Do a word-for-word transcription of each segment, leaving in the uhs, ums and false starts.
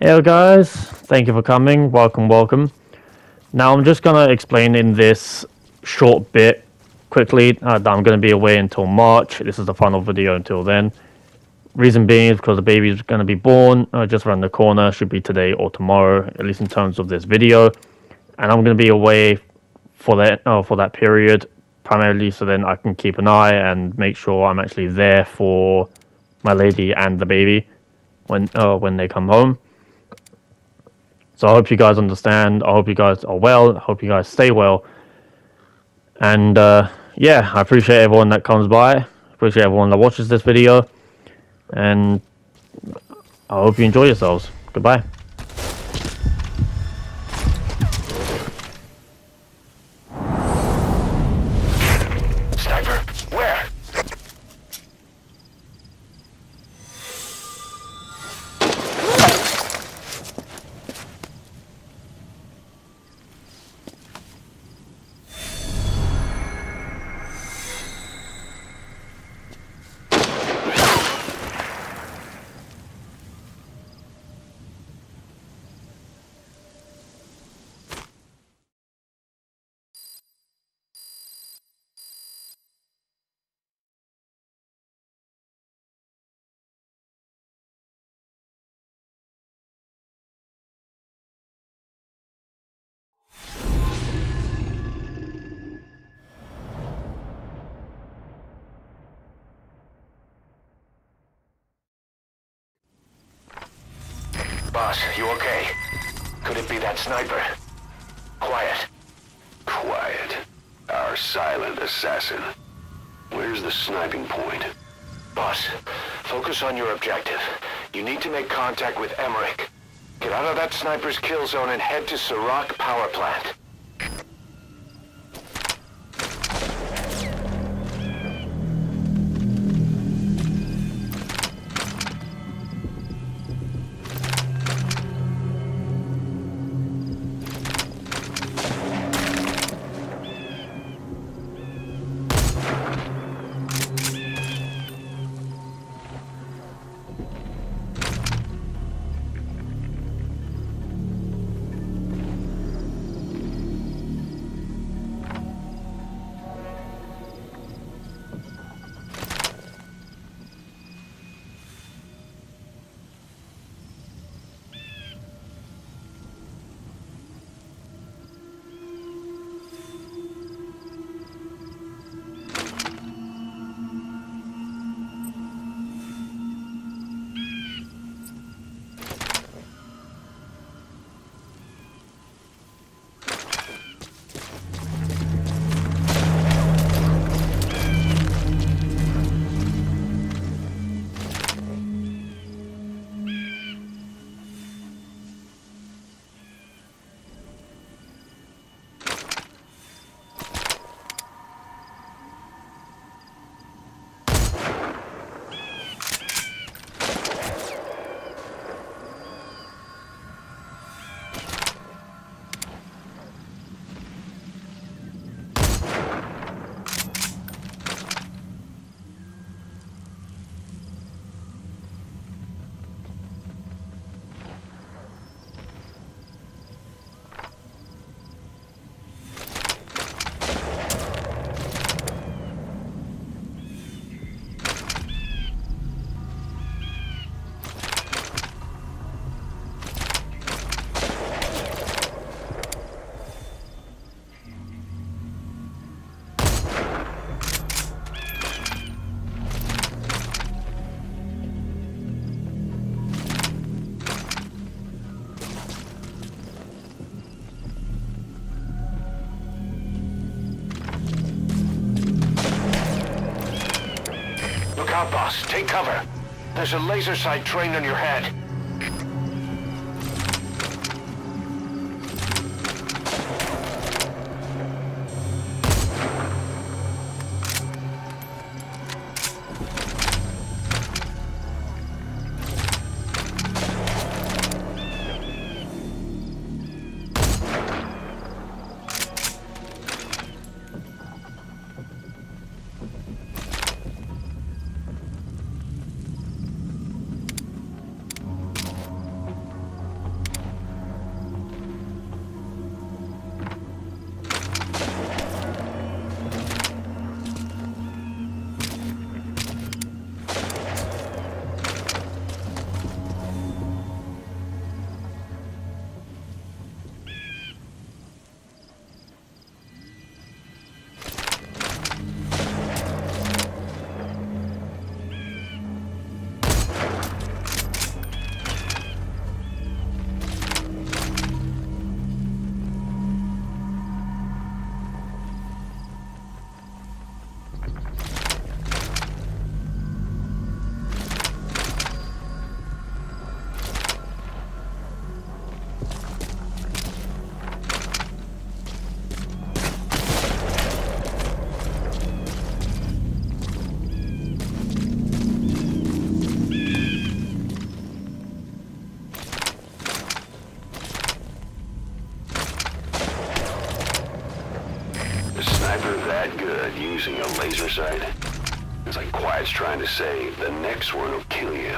Hey guys, thank you for coming. Welcome, welcome. Now I'm just gonna explain in this short bit quickly uh, that I'm gonna be away until March. This is the final video until then. Reason being is because the baby's gonna be born uh, just around the corner. Should be today or tomorrow, at least in terms of this video. And I'm gonna be away for that uh, for that period, primarily so then I can keep an eye and make sure I'm actually there for my lady and the baby when uh, when they come home. So I hope you guys understand. I hope you guys are well. I hope you guys stay well. And uh, yeah, I appreciate everyone that comes by. Appreciate everyone that watches this video. And I hope you enjoy yourselves. Goodbye. Sniper, where? Boss, you okay? Could it be that sniper? Quiet. Quiet. Our silent assassin. Where's the sniping point? Boss, focus on your objective. You need to make contact with Emmerich. Get out of that sniper's kill zone and head to Serac power plant. Out, boss. Take cover. There's a laser sight trained on your head. using a laser sight? It's like Quiet's trying to say, the next one will kill you.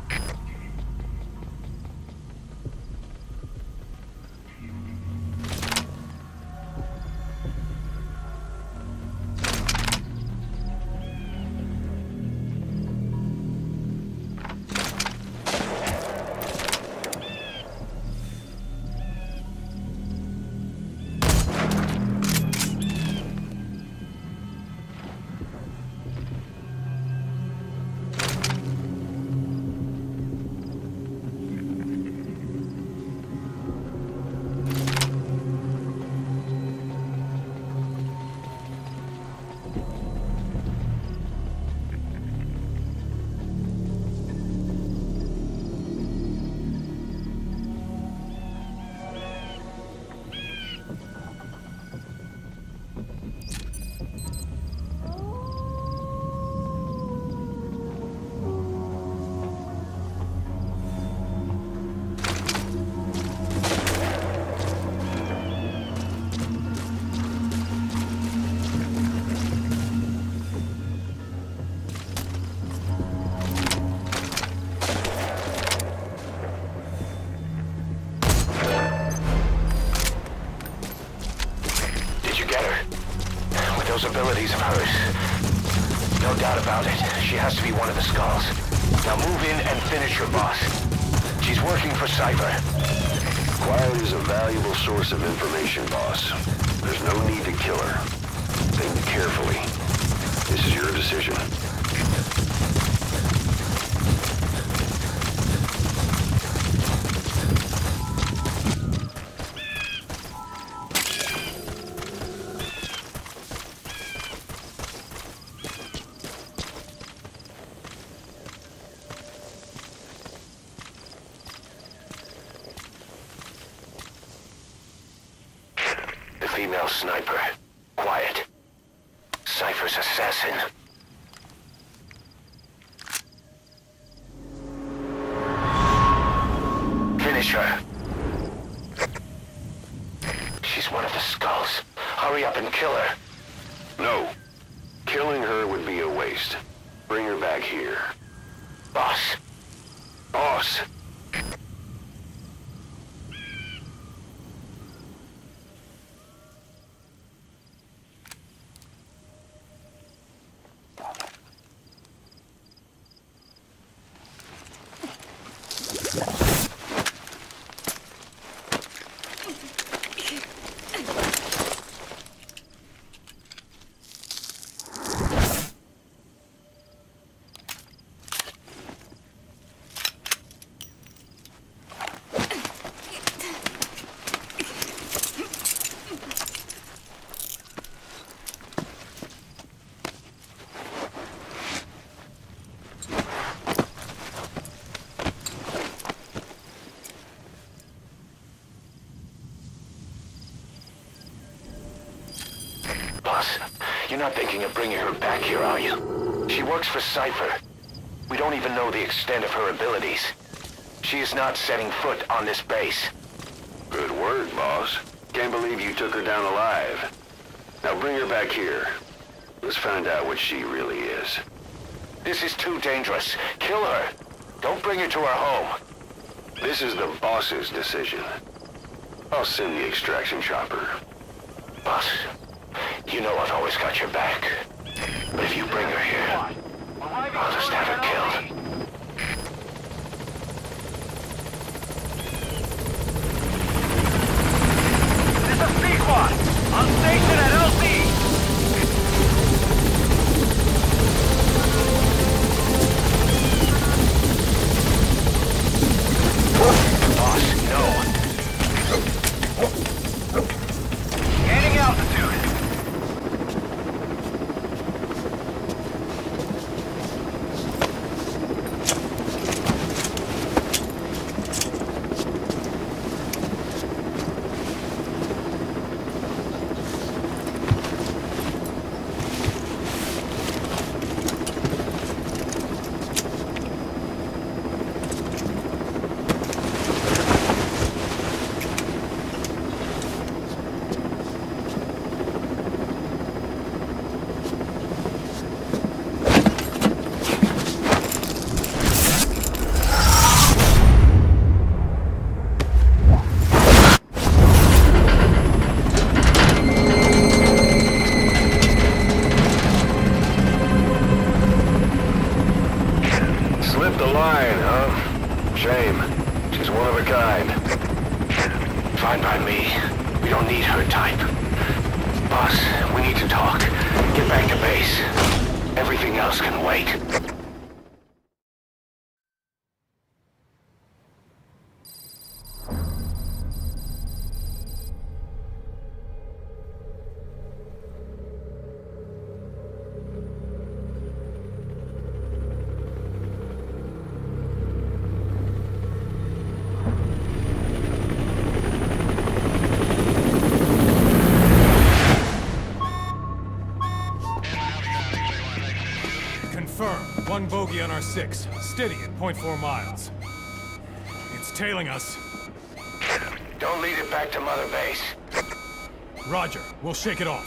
Those abilities of hers. No doubt about it. She has to be one of the Skulls. Now move in and finish your boss. She's working for Cypher. Quiet is a valuable source of information, boss. There's no need to kill her. Think carefully. This is your decision. Female sniper. Quiet. Cypher's assassin. Finish her. She's one of the Skulls. Hurry up and kill her. No. Killing her would be a waste. Bring her back here. Boss. Boss. Boss, you're not thinking of bringing her back here, are you? She works for Cypher. We don't even know the extent of her abilities. She is not setting foot on this base. Good word, boss. Can't believe you took her down alive. Now bring her back here. Let's find out what she really is. This is too dangerous. Kill her. Don't bring her to our home. This is the boss's decision. I'll send the extraction chopper. Boss, you know I've always got your back. But if you bring her here, I'll just have her killed. This is C-Quad! On station at L C! Boss, no. Gaining altitude. Flying, huh? Shame. She's one of a kind. Fine by me. We don't need her type. Boss, we need to talk. Get back to base. Everything else can wait. One bogey on our six, steady at point four miles. It's tailing us. Don't lead it back to Mother Base. Roger, we'll shake it off.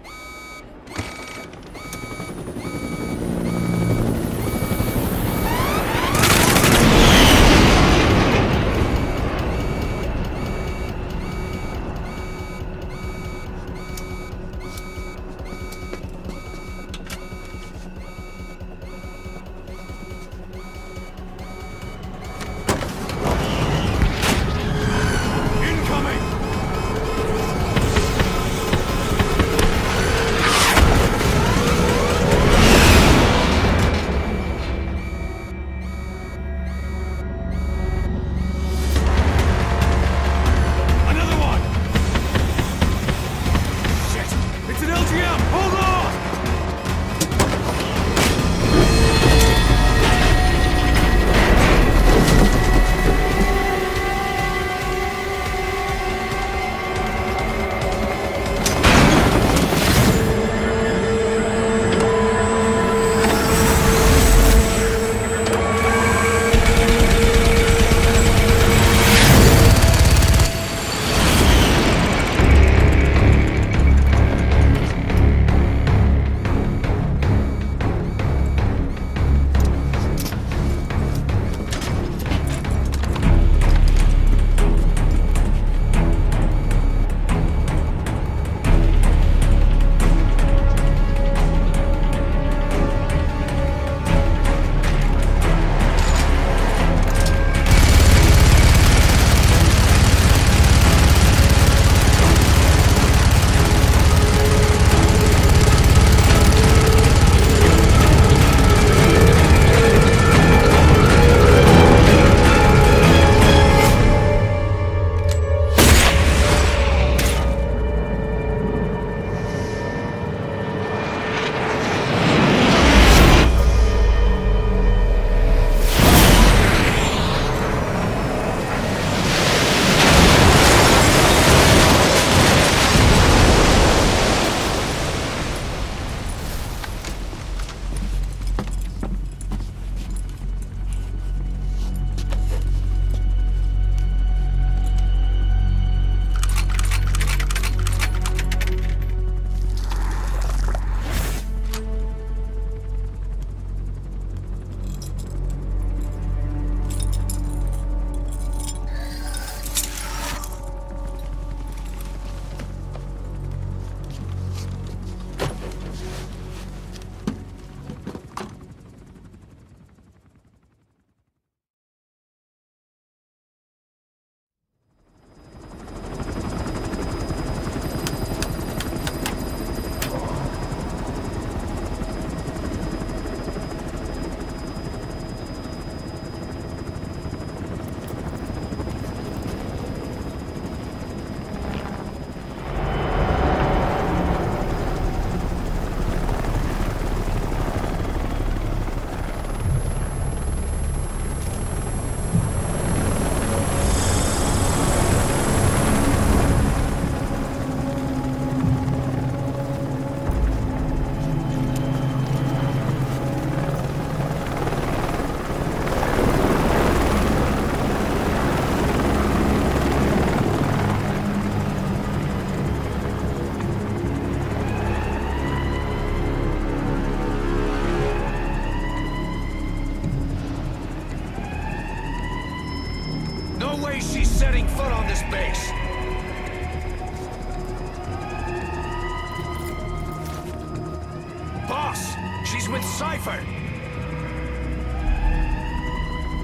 way she's setting foot on this base. Boss, she's with Cypher.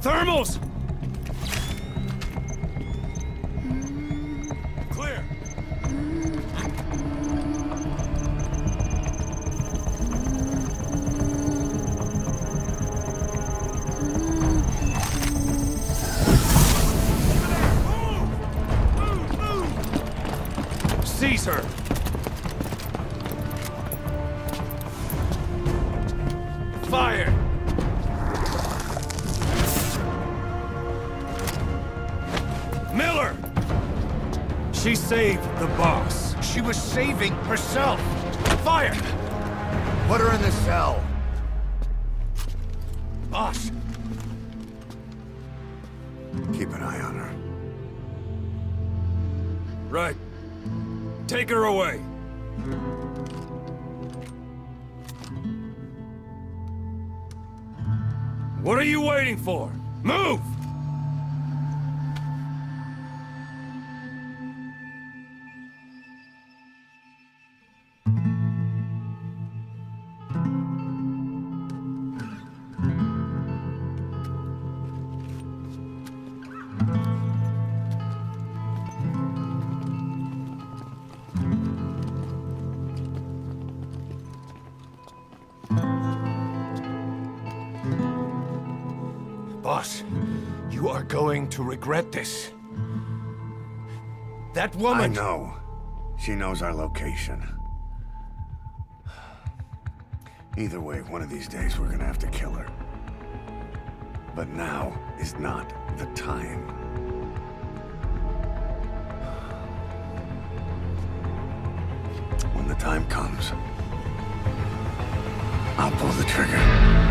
Thermals! Clear. Seize her! Fire! Miller! She saved the boss. She was saving herself. Fire! Put her in the cell. Boss! Keep an eye on her. Right. Take her away. What are you waiting for? Move! Boss, you are going to regret this. That woman... I know. She knows our location. Either way, one of these days we're gonna have to kill her. But now is not the time. When the time comes, I'll pull the trigger.